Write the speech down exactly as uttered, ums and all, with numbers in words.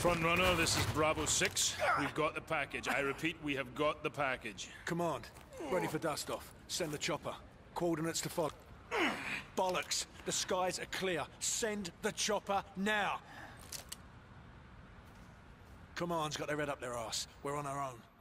Front runner, this is Bravo six. We've got the package. I repeat, we have got the package. Command, ready for dust-off. Send the chopper. Coordinates to follow. Bollocks! The skies are clear. Send the chopper now! Command's got their head up their arse. We're on our own.